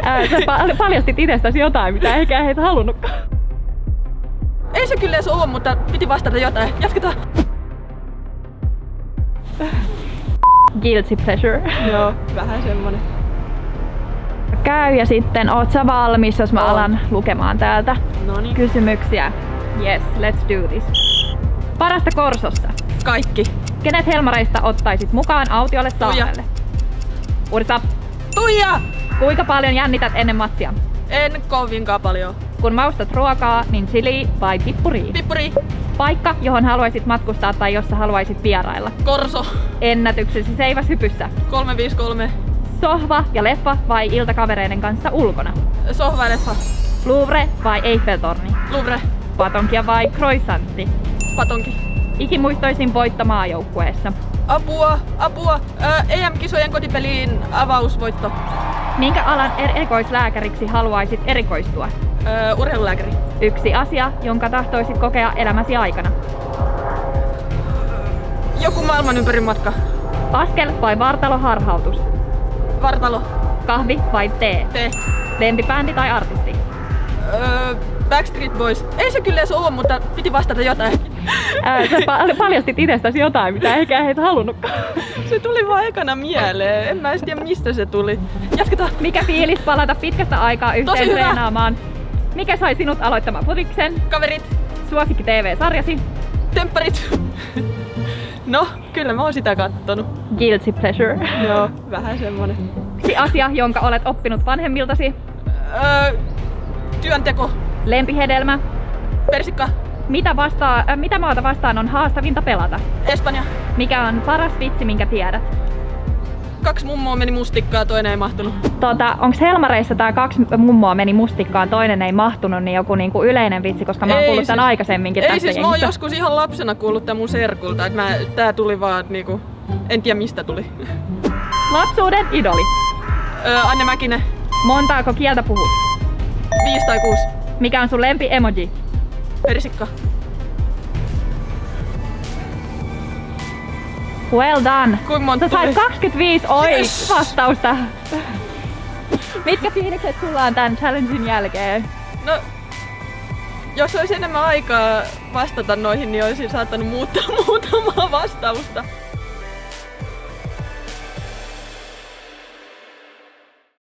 Sä paljastit itsestäsi jotain, mitä ehkä et halunnutkaan. Ei se kyllä edes oo, mutta piti vastata jotain. Jatketaan. Guilty pleasure. Joo, vähän semmonen. Käy ja sitten oot sä valmis, jos mä alan lukemaan täältä Noniin. kysymyksiä. Yes, let's do this. Parasta Korsossa. Kaikki. Kenet Helmareista ottaisit mukaan autiolle saarelle? Uudestaan. Tuija! Kuinka paljon jännität ennen matsia? En kovinkaan paljon. Kun maustat ruokaa, niin chili vai pippuri? Pippuri. Paikka, johon haluaisit matkustaa tai jossa haluaisit vierailla? Korso. Ennätyksesi seiväshypyssä. 353. Sohva ja leffa vai ilta kavereiden kanssa ulkona? Sohva ja leffa. Louvre vai Eiffeltorni? Louvre. Patonkia vai croissantti? Patonki. Ikimuistoisin voitto maajoukkueessa. Apua. EM-kisojen kotipeliin avausvoitto. Minkä alan erikoislääkäriksi haluaisit erikoistua? Urheilulääkäri. Yksi asia, jonka tahtoisit kokea elämäsi aikana. Joku maailman ympäri matka. Askel vai vartaloharhautus? Vartalo. Kahvi vai tee? Tee. Lempibändi tai artisti? Backstreet Boys. Ei se kyllä edes oo, mutta piti vastata jotain. Sä paljastit itsestäsi jotain, mitä ehkä et halunnutkaan. Se tuli vaan ekana mieleen. En mä edes tiedä mistä se tuli. Jatketaan. Mikä fiilis palata pitkästä aikaa yhteen treenaamaan? Mikä sai sinut aloittamaan futiksen? Kaverit. Suosikki TV-sarjasi? Tempparit. No, kyllä mä oon sitä kattonut. Guilty pleasure. Joo, vähän semmonen. Yksi asia, jonka olet oppinut vanhemmiltasi? Työnteko. Lempihedelmä? Persikka. Mitä maata vastaan on haastavinta pelata? Espanja. Mikä on paras vitsi, minkä tiedät? 2 mummoa meni mustikkaan, toinen ei mahtunut. Onks Helmareissa tää 2 mummoa meni mustikkaan, toinen ei mahtunut, niin joku niinku yleinen vitsi, koska mä oon kuullut tän aikaisemminkin ei tästä siis, jengissä. mä oon joskus ihan lapsena kuullut tän mun serkulta, että tää tuli vaan niinku, en tiedä mistä tuli. Lapsuuden idoli. Anne Mäkinen. Montaako kieltä puhut? 5 tai 6. Mikä on sun lempi emoji? Persikka. Well done! Kuinka monta Sä sait tuli? 25 vastausta. Mitkä fiilikset sulla on tän challengein jälkeen? No, jos olisi enemmän aikaa vastata noihin, niin olisin saattanut muuttaa muutamaa vastausta.